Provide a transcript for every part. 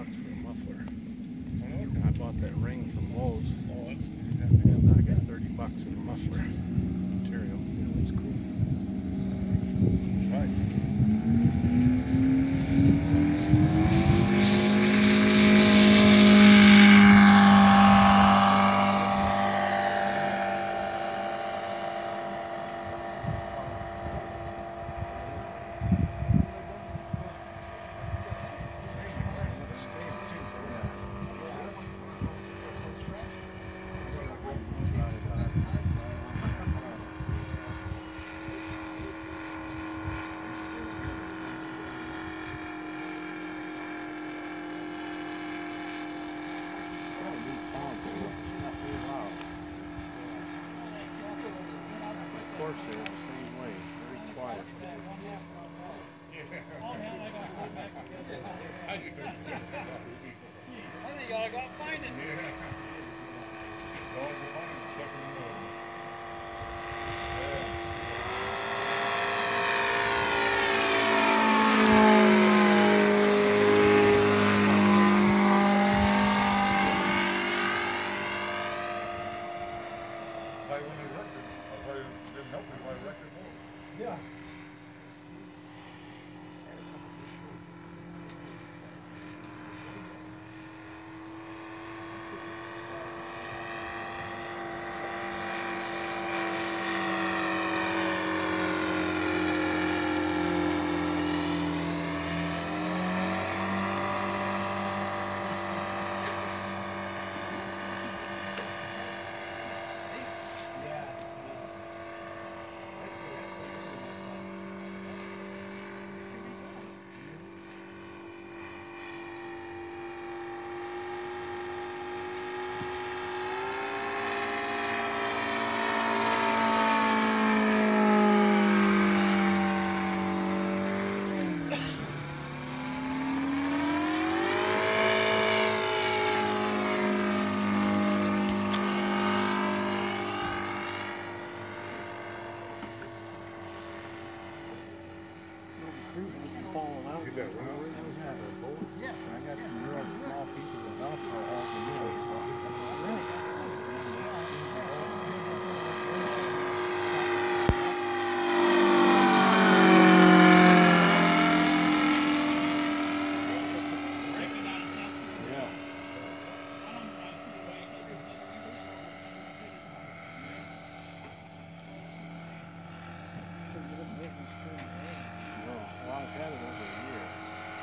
bucks for a muffler. I bought that ring from Lowe's, and I got 30 bucks in the muffler material. Yeah, that's cool. Right. They're the same way, very quiet. I think y'all got to find it. Yeah. Falling out. Get that one out? Yes. I got some real small pieces of velcro all the way. Well, I've had it over a year.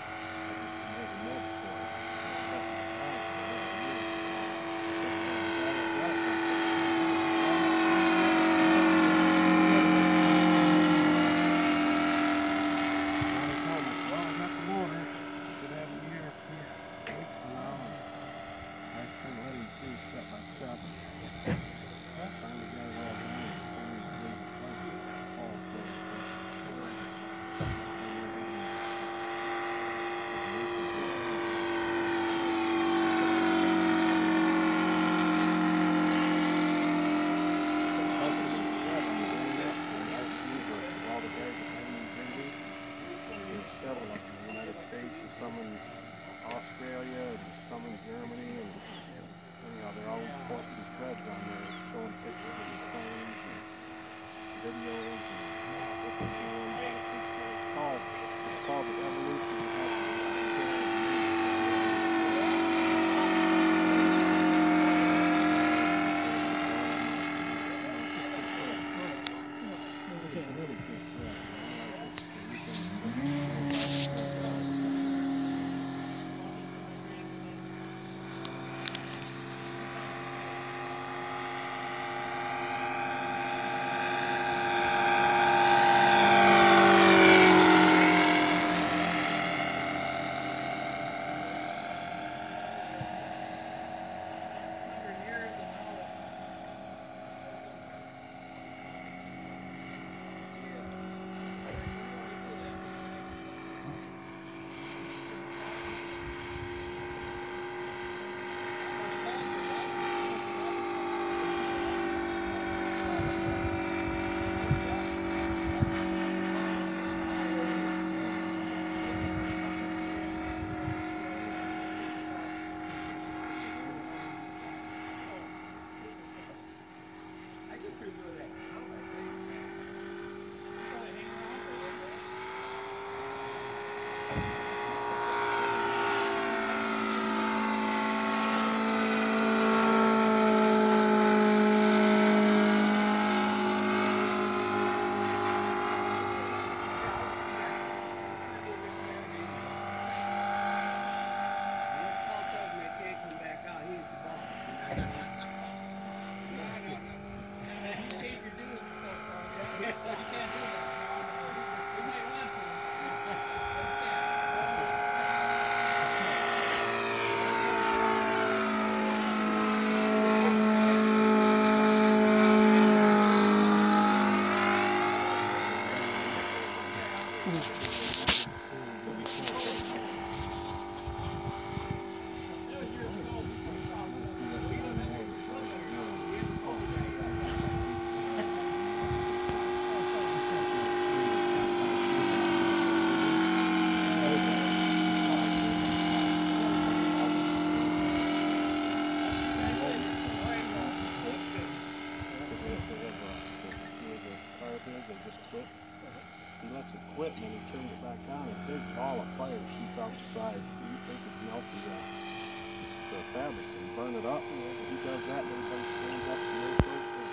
paid your dues so far. You can't do that. You might want to. He lets it quit and then he turns it back on. A big ball of fire shoots out the side. You think it's melted the fabric and burn it up. He does that and everybody stands up and there's first thing.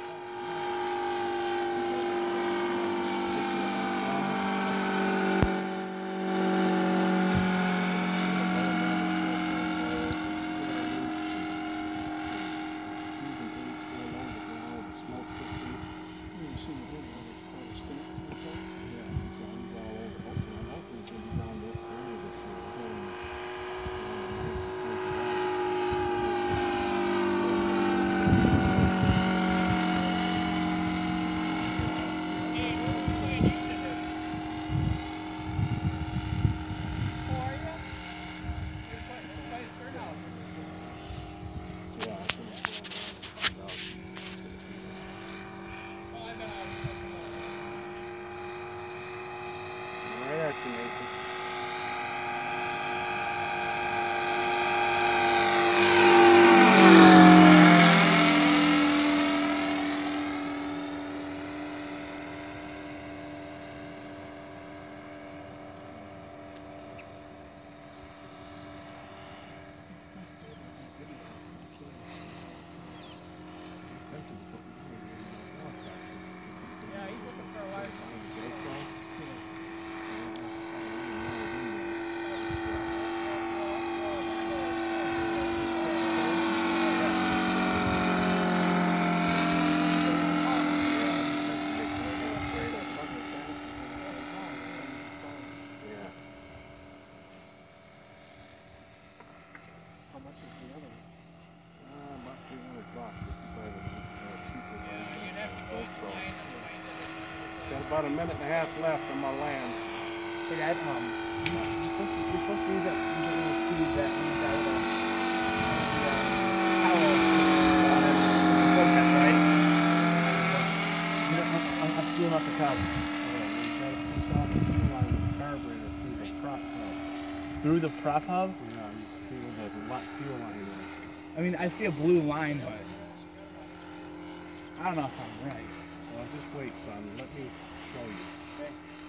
About a minute and a half left on my land. Hey Dad, you're supposed to use that little tube that leads out of the towel. Right? I'm sealing up the tub. Through the prop hub? Yeah, you can see where the fuel line is. I mean, I see a blue line, but I don't know if I'm right. Well, just wait, son. Let me show you. Okay.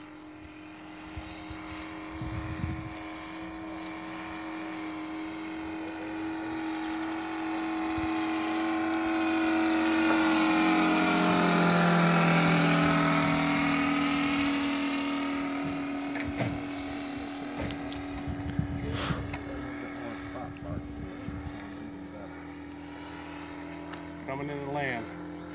Coming into the land.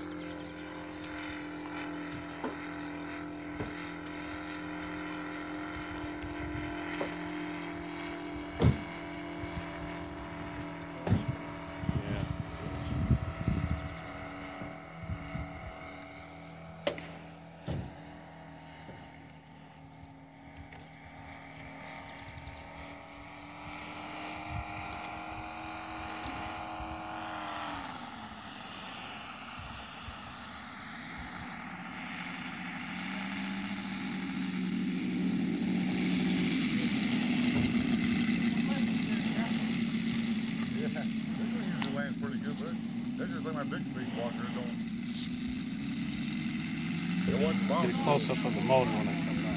Get a close up of the motor when I come back.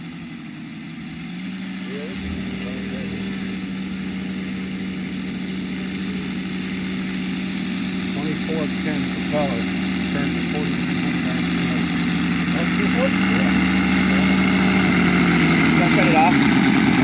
2410 propeller turns to 4200. That's this one? Yeah. Can I shut it off?